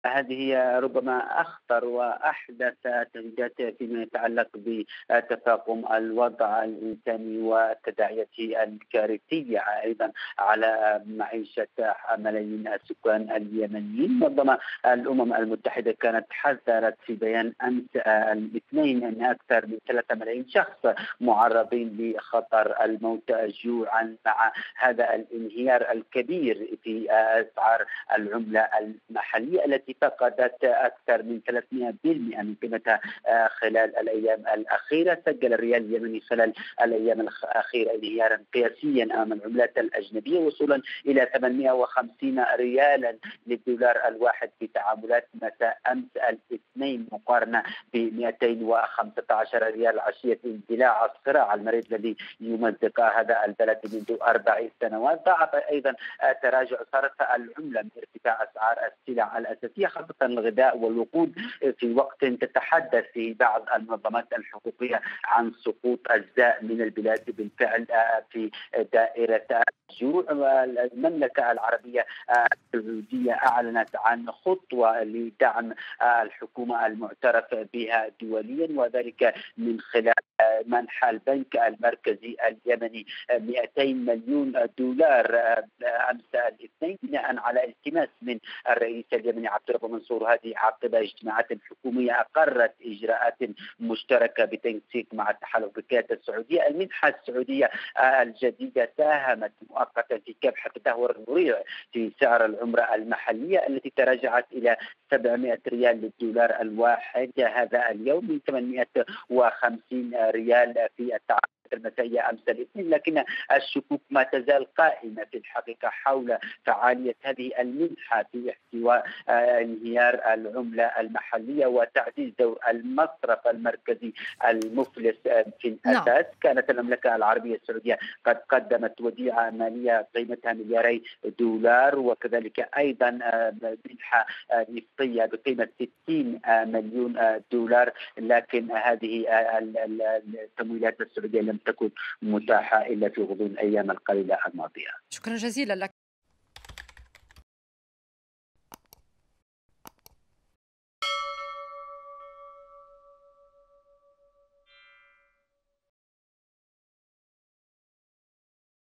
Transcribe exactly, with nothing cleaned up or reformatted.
هذه هي ربما أخطر وأحدث تهديدات فيما يتعلق بتفاقم الوضع الإنساني وتداعياته الكارثية أيضا على معيشة ملايين السكان اليمنيين. ربما الأمم المتحدة كانت حذرت في بيان أمس الاثنين أن أكثر من ثلاثة ملايين شخص معرضين لخطر الموت جوعا مع هذا الانهيار الكبير في أسعار العملة المحلية التي فقدت أكثر من ثلاثمئة بالمئة من قيمتها خلال الأيام الأخيرة. سجل الريال اليمني خلال الأيام الأخيرة انهيارا قياسيا أمام العملات الأجنبية وصولا إلى ثمانمئة وخمسين ريالا للدولار الواحد في تعاملات مساء أمس الاثنين مقارنة ب مئتين وخمسة عشر ريال عشية اندلاع الصراع المريض الذي يمزق هذا البلد منذ أربع سنوات. ضاعف أيضا تراجع صرف العملة من ارتفاع أسعار السلع الأساسية خاصة الغذاء والوقود في وقت تتحدث في بعض المنظمات الحقوقية عن سقوط أجزاء من البلاد بالفعل في دائرة الجوع. المملكة العربية السعودية أعلنت عن خطوة لدعم الحكومة المعترف بها دوليا وذلك من خلال منح البنك المركزي اليمني مئتين مليون دولار أمس الاثنين بناء على التماس من الرئيس اليمني عبد الرب منصور، هذه عقب اجتماعات حكومية أقرت إجراءات مشتركة بتنسيق مع التحالف بالقيادة السعودية. المنحة السعودية الجديدة ساهمت مؤقتا في كبح التدهور المريع في سعر العملة المحلية التي تراجعت إلى سبعمئة ريال للدولار الواحد هذا اليوم من ثمانمئة وخمسين ريال في التعامل المسائية أمس الاثنين. لكن الشكوك ما تزال قائمة في الحقيقة حول فعالية هذه المنحة في احتواء انهيار العملة المحلية وتعزيز دور المصرف المركزي المفلس في نعم. الأساس. كانت المملكة العربية السعودية قد قدمت وديعة مالية قيمتها ملياري دولار وكذلك أيضا منحة نفطية بقيمة ستين مليون دولار، لكن هذه التمويلات السعودية لم تكن متاحة إلا في غضون الأيام القليلة الماضية. شكرا جزيلا لك.